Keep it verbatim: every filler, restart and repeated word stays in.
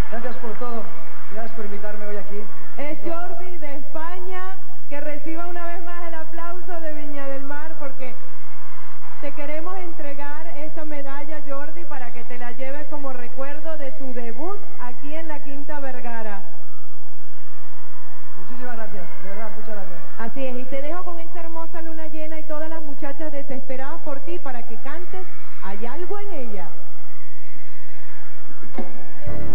Gracias por todo. Gracias por invitarme hoy aquí. Es Jordi de España, que reciba una vez más el aplauso de Viña del Mar, porque te queremos entregar esta medalla, Jordi, para que te la lleves como recuerdo de tu debut aquí en la Quinta Vergara. Muchísimas gracias, de verdad, muchas gracias. Así es, y te dejo con esta hermosa luna llena y todas las muchachas desesperadas por ti para que cantes Hay algo en ella.